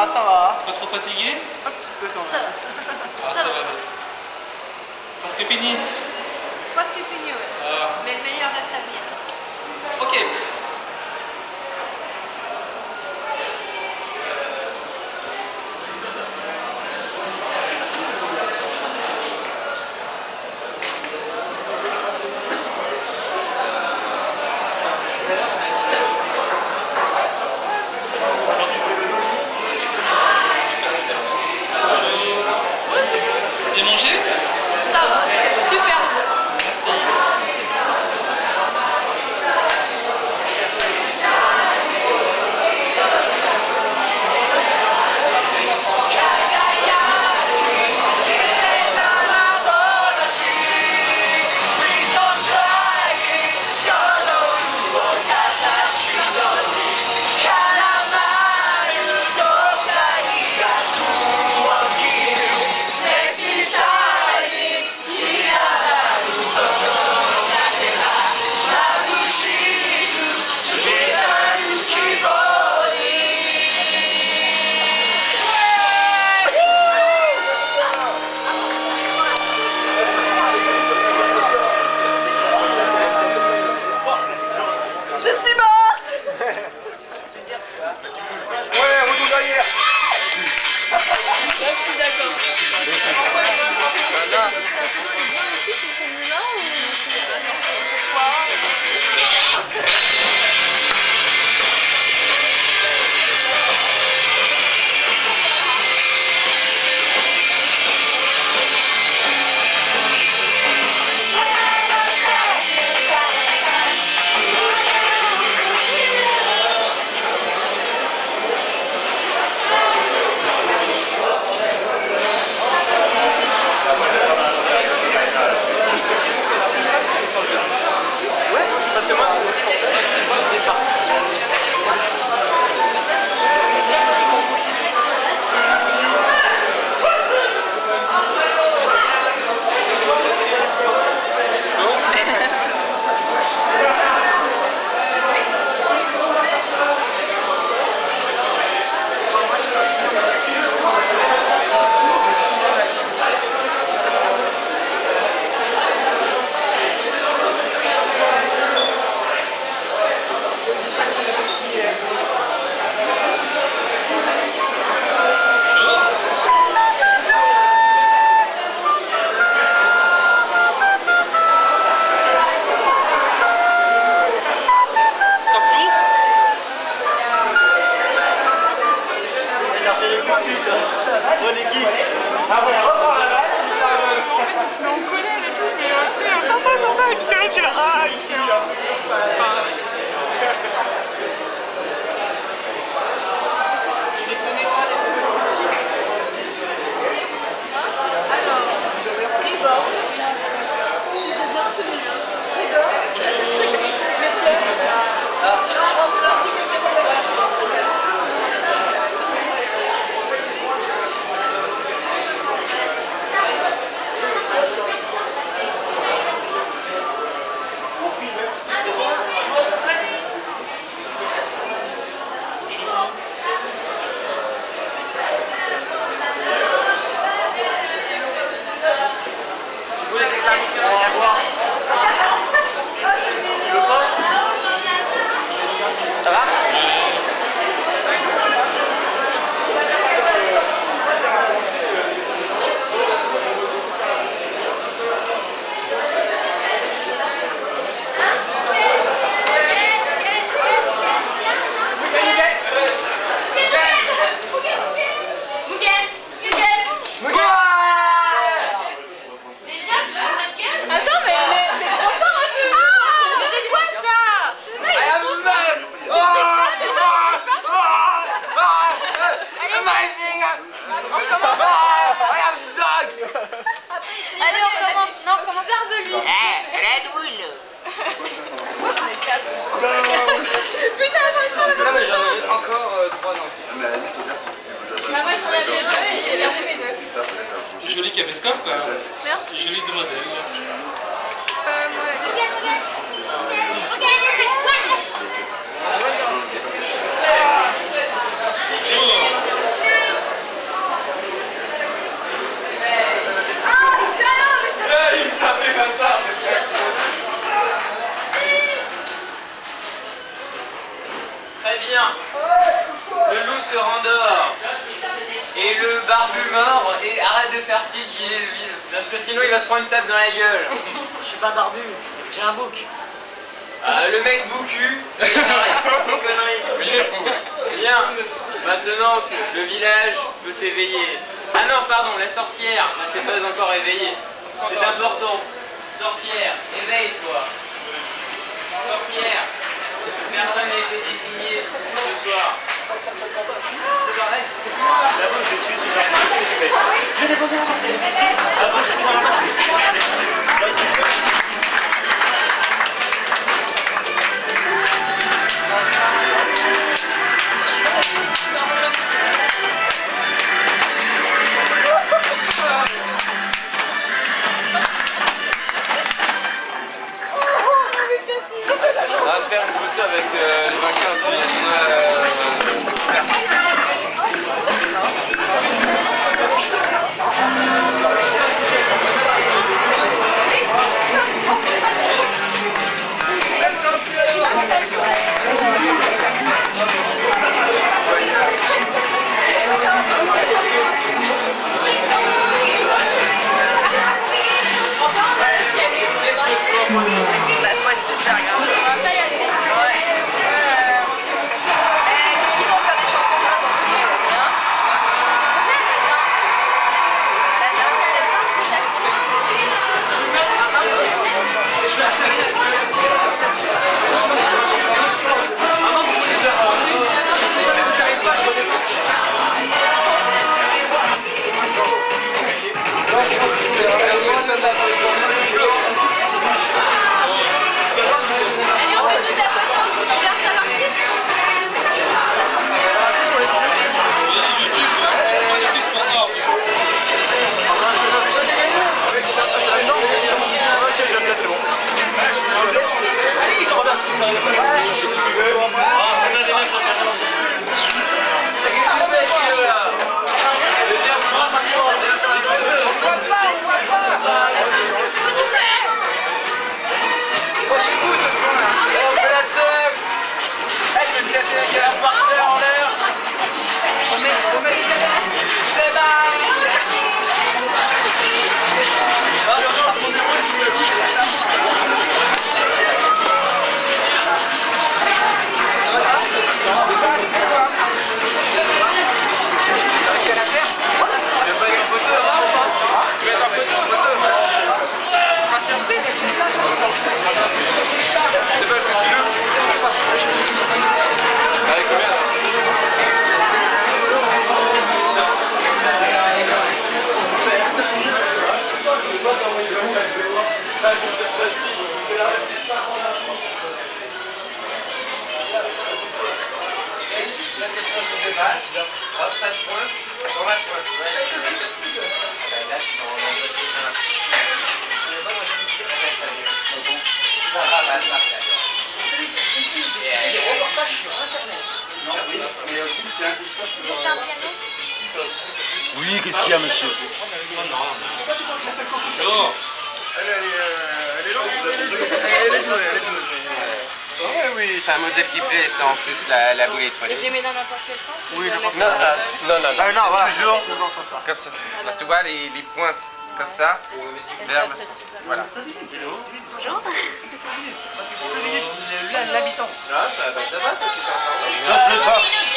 va, ça va. Pas trop fatigué? Un petit peu quand Ça même. va. Ah, ça va. Presque fini? Presque fini, ouais. Mais le meilleur reste à venir. Ok. Bien mangé? Ça va, c'était super bon. Je suis morte. Ouais, retour derrière. Là, je suis d'accord. Pourquoi il va changer de chose? La solo, elle est bien aussi pour celui-là ou je sais pas, non? Pourquoi? Ouais, parce que moi, c'est pas le départ. Tout de suite. Bonne équipe. Ah ouais, reprends la balle. En fait, il se met en colère et tout, mais tu sais, papa, et puis c'est vrai qu'il a. Ah, il fait un. Je les connais pas, les deux. Alors, Tribord. J'ai bien retenu. Tribord. Ça va? Attends, mais t'es trop fort un peu. Mais c'est quoi ça? I am a man. Amazing. On recommence. I am the dog. Allez, on recommence. Non, on recommence. Sers de lui. Red Bull. Moi, j'en ai 4. Putain, j'arrive pas à le Non mais faire. j'en ai encore 3 non. Bah, moi, j'en avais 2 et j'ai perdu mes 2. Joli caméscope. Merci. Jolie demoiselle. Bonjour. style qu'il est le ville. Parce que sinon il va se prendre une tape dans la gueule. Je suis pas barbu, j'ai un bouc. Le mec boucu, c'est conneries. Bien, maintenant le village peut s'éveiller. Ah non, pardon, la sorcière ne s'est pas encore éveillée. C'est important. Sorcière, éveille-toi. Sorcière, personne n'a été désigné ce soir. D'abord, je vais tuer ce genre. Je vais déposer la porte. D'abord, je vais déposer la porte. Là, ici. On va faire une photo avec les vainqueurs du Faut être super grave. On va pas y aller. Ouais. Qu'est-ce qu'ils vont faire des chansons là dans le film aussi, hein? La dame, elle a ça, Oui, qu'est-ce qu'il y a, monsieur? Oui, c'est un modèle qui plaît, ça en plus, la boule étoilée. je les mets dans n'importe quel sens. Oui, non, Voilà. toujours comme ça, tu vois les points comme ça, vers le... Voilà. Bonjour. L'habitant. Ah, bah, ça va, toi, tu fais ça. Ça, je l'ai pas.